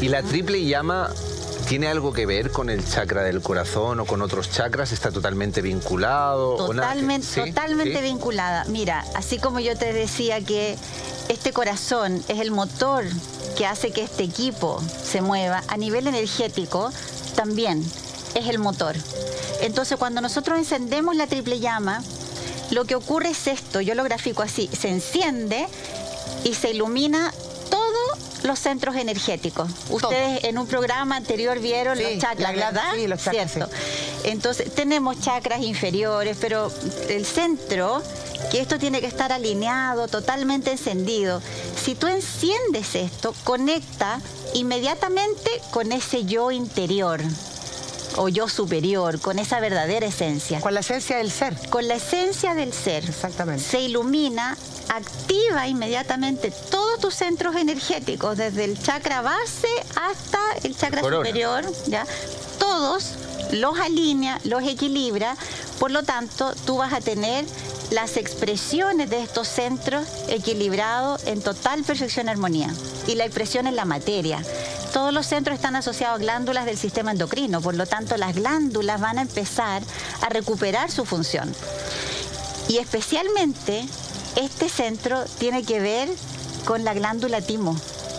¿Y la triple llama tiene algo que ver con el chakra del corazón o con otros chakras? ¿Está totalmente vinculado? Totalmente vinculada. Mira, así como yo te decía que este corazón es el motor que hace que este equipo se mueva, a nivel energético también es el motor. Entonces, cuando nosotros encendemos la triple llama, lo que ocurre es esto, yo lo grafico así, se enciende y se ilumina todos los centros energéticos. Ustedes en un programa anterior vieron los chakras, ¿verdad? Sí, los chakras, ¿cierto? Entonces, tenemos chakras inferiores, pero el centro, que esto tiene que estar alineado, totalmente encendido. Si tú enciendes esto, conecta inmediatamente con ese yo interior o yo superior, con esa verdadera esencia. Con la esencia del ser. Con la esencia del ser. Exactamente. Se ilumina, activa inmediatamente todos tus centros energéticos, desde el chakra base hasta el chakra superior, ¿ya? Todos los alinea, los equilibra, por lo tanto, tú vas a tener las expresiones de estos centros equilibrados en total perfección y armonía. Y la expresión en la materia. Todos los centros están asociados a glándulas del sistema endocrino, por lo tanto las glándulas van a empezar a recuperar su función. Y especialmente este centro tiene que ver con la glándula timo.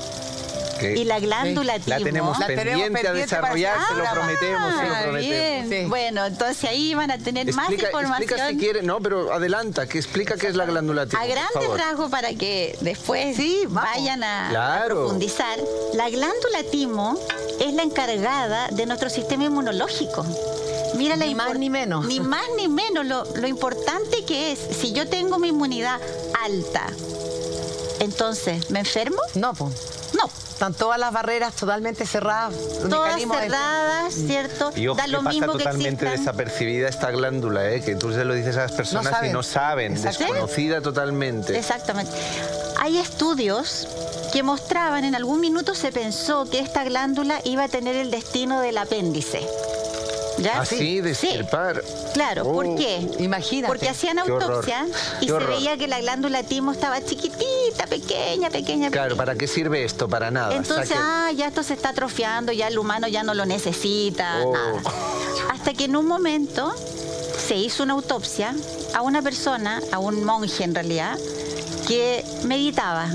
Y la glándula timo... La tenemos pendiente a desarrollar, se lo prometemos, Bien. Sí. Bueno, entonces ahí van a tener más información. Explica si quiere, no, pero adelanta, que explica qué es la glándula timo. A grandes rasgos, para que después vayan a profundizar. La glándula timo es la encargada de nuestro sistema inmunológico. Mira, ni más ni menos. Ni más ni menos. Lo importante que es, si yo tengo mi inmunidad alta, entonces, ¿me enfermo? No, pues. No. Están todas las barreras totalmente cerradas. Todas cerradas, ¿cierto? Y ojo, da lo que pasa mismo que totalmente existan. desapercibida esta glándula, que tú se lo dices a las personas y no saben, desconocida totalmente. Exactamente. Hay estudios que mostraban, en algún minuto se pensó que esta glándula iba a tener el destino del apéndice. ¿Ya? Así, de estirpar. Claro, ¿por qué? Imagínate. Porque hacían autopsia y se veía que la glándula timo estaba chiquitita, pequeña. Claro, ¿para qué sirve esto? Para nada. Entonces, ya esto se está atrofiando, ya el humano ya no lo necesita, nada. Hasta que en un momento se hizo una autopsia a una persona, a un monje en realidad, que meditaba.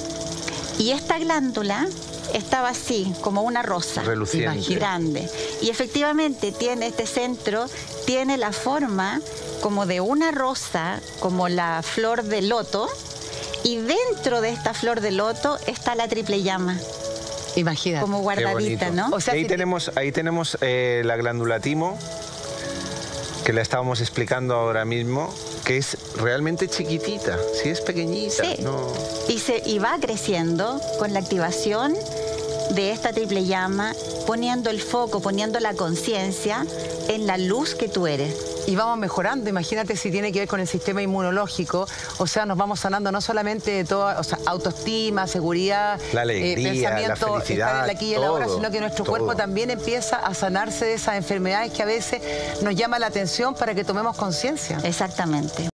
Y esta glándula estaba así, como una rosa. Reluciente. Grande. Y efectivamente tiene este centro, tiene la forma como de una rosa, como la flor de loto, y dentro de esta flor de loto está la triple llama. Imagínate. Como guardadita, ¿no? O sea, ahí tenemos la glándula timo, que la estábamos explicando ahora mismo, que es realmente chiquitita, sí es pequeñita. Sí. No. Y va creciendo con la activación de esta triple llama, poniendo el foco, poniendo la conciencia en la luz que tú eres. Y vamos mejorando, imagínate si tiene que ver con el sistema inmunológico, o sea, nos vamos sanando no solamente de todo, o sea, autoestima, seguridad, la alegría, pensamiento, la felicidad, estar en la aquí y en la ahora, sino que nuestro cuerpo también empieza a sanarse de esas enfermedades que a veces nos llama la atención para que tomemos conciencia. Exactamente.